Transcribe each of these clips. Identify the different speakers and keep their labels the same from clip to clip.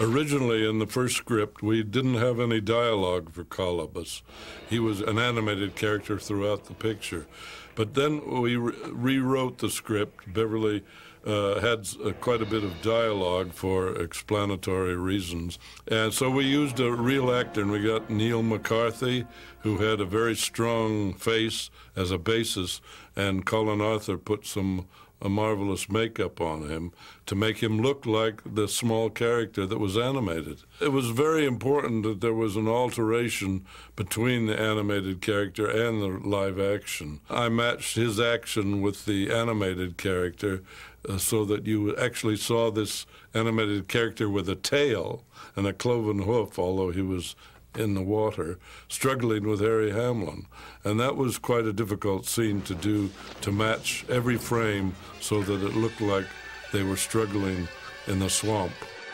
Speaker 1: Originally, in the first script, we didn't have any dialogue for Colobus. He was an animated character throughout the picture. But then we rewrote the script. Beverly had quite a bit of dialogue for explanatory reasons. And so we used a real actor, and we got Neil McCarthy, who had a very strong face as a basis, and Colin Arthur put a marvelous makeup on him to make him look like the small character that was animated. It was very important that there was an alteration between the animated character and the live action. I matched his action with the animated character so that you actually saw this animated character with a tail and a cloven hoof, although he was in the water, struggling with Harry Hamlin. And that was quite a difficult scene to do, to match every frame so that it looked like they were struggling in the swamp.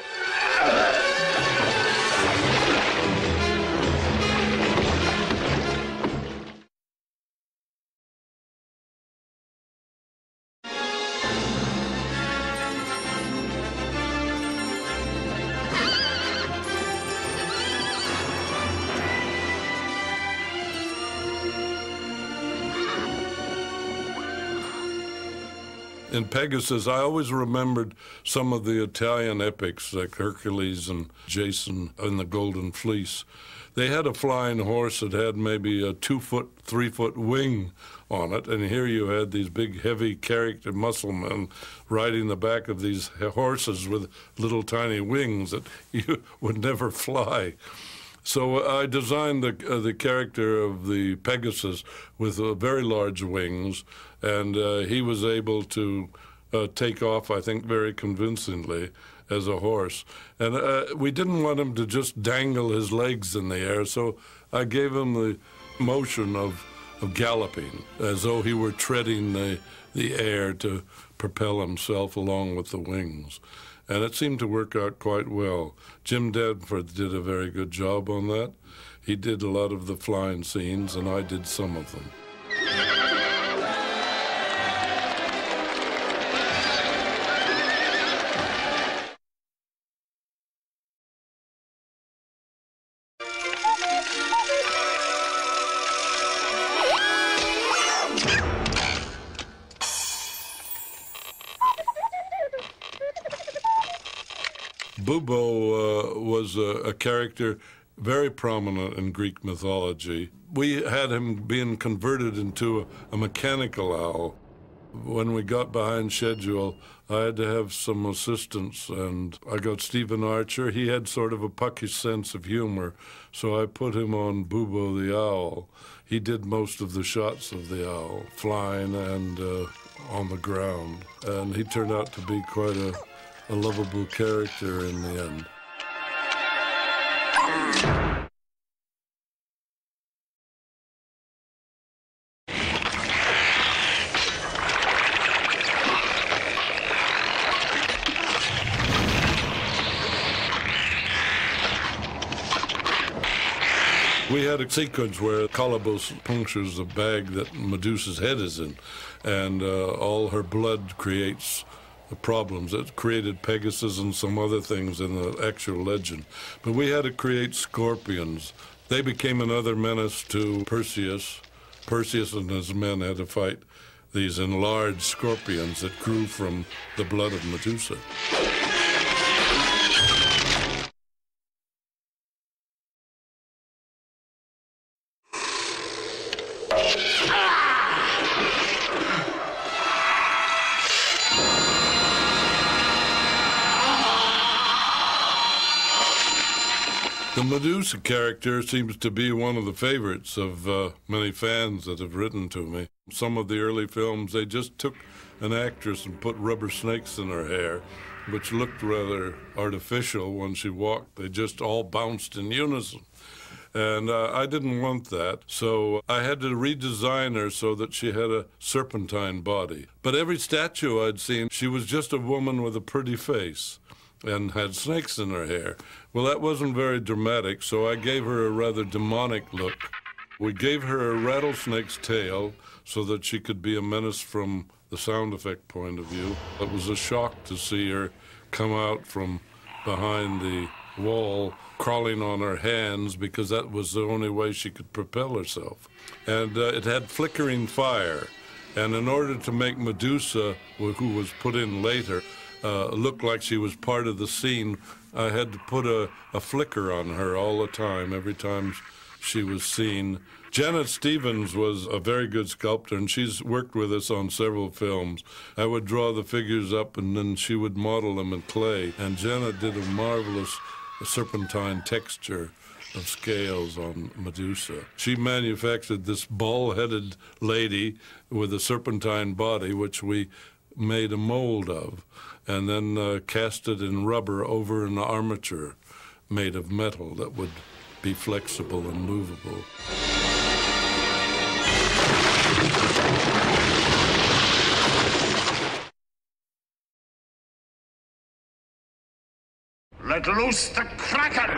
Speaker 1: In Pegasus, I always remembered some of the Italian epics like Hercules and Jason and the Golden Fleece. They had a flying horse that had maybe a 2-foot, 3-foot wing on it, and here you had these big, heavy character muscle men riding the back of these horses with little tiny wings that you would never fly. So I designed the character of the Pegasus with very large wings, and he was able to take off, I think, very convincingly as a horse. And we didn't want him to just dangle his legs in the air, so I gave him the motion of galloping, as though he were treading the air to propel himself along with the wings. And it seemed to work out quite well. Jim Danforth did a very good job on that. He did a lot of the flying scenes, and I did some of them. Bubo was a character very prominent in Greek mythology. We had him being converted into a mechanical owl. When we got behind schedule, I had to have some assistance, and I got Stephen Archer. He had sort of a puckish sense of humor, so I put him on Bubo the owl. He did most of the shots of the owl, flying and on the ground, and he turned out to be quite a lovable character in the end. We had a sequence where Colobus punctures the bag that Medusa's head is in, and all her blood creates problems. It created Pegasus and some other things in the actual legend. But we had to create scorpions. They became another menace to Perseus. Perseus and his men had to fight these enlarged scorpions that grew from the blood of Medusa. The Medusa character seems to be one of the favorites of many fans that have written to me. Some of the early films, they just took an actress and put rubber snakes in her hair, which looked rather artificial when she walked. They just all bounced in unison. And I didn't want that, so I had to redesign her so that she had a serpentine body. But every statue I'd seen, she was just a woman with a pretty face and had snakes in her hair. Well, that wasn't very dramatic, so I gave her a rather demonic look. We gave her a rattlesnake's tail so that she could be a menace from the sound effect point of view. It was a shock to see her come out from behind the wall, crawling on her hands because that was the only way she could propel herself. And it had flickering fire. And in order to make Medusa, who was put in later, look like she was part of the scene, I had to put a flicker on her all the time, every time she was seen. Janet Stevens was a very good sculptor, and she's worked with us on several films. I would draw the figures up, and then she would model them in clay. And Janet did a marvelous serpentine texture of scales on Medusa. She manufactured this ball-headed lady with a serpentine body, which we made a mold of, and then cast it in rubber over an armature made of metal that would be flexible and movable.
Speaker 2: Let loose the Kraken!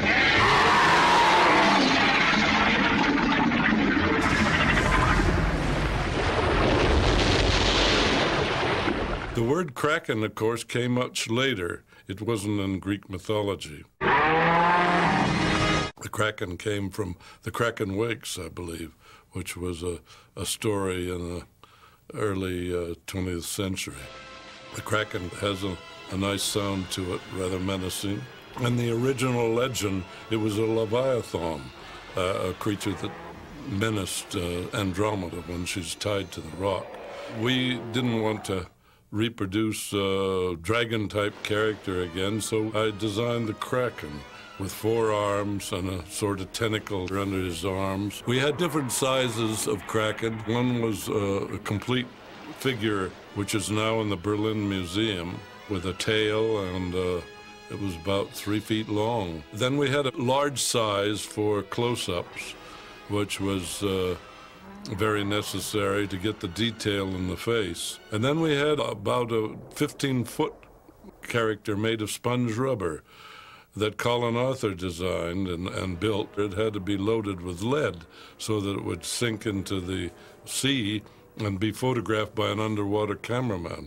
Speaker 1: The word Kraken, of course, came much later. It wasn't in Greek mythology. The Kraken came from the Kraken Wakes, I believe, which was a story in the early 20th century. The Kraken has a nice sound to it, rather menacing. And the original legend, it was a Leviathan, a creature that menaced Andromeda when she's tied to the rock. We didn't want to reproduce a dragon-type character again, so I designed the Kraken with 4 arms and a sort of tentacle under his arms. We had different sizes of Kraken. One was a complete figure, which is now in the Berlin Museum, with a tail, and it was about 3 feet long. Then we had a large size for close-ups, which was very necessary to get the detail in the face. And then we had about a 15-foot character made of sponge rubber that Colin Arthur designed and built. It had to be loaded with lead so that it would sink into the sea and be photographed by an underwater cameraman.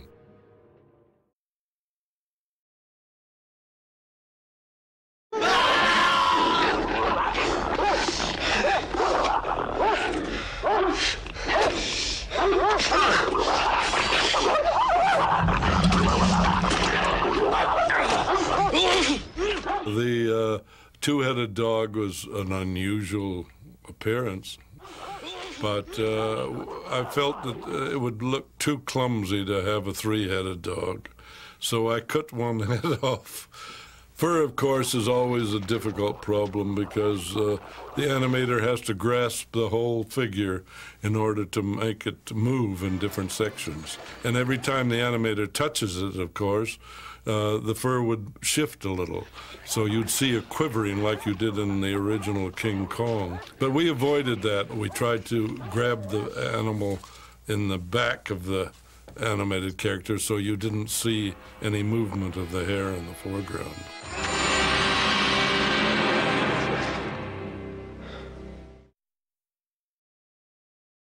Speaker 1: The two-headed dog was an unusual appearance, but I felt that it would look too clumsy to have a 3-headed dog, so I cut one head off. Fur, of course, is always a difficult problem because the animator has to grasp the whole figure in order to make it move in different sections. And every time the animator touches it, of course, the fur would shift a little. So you'd see a quivering like you did in the original King Kong. But we avoided that. We tried to grab the animal in the back of the animated character so you didn't see any movement of the hair in the foreground.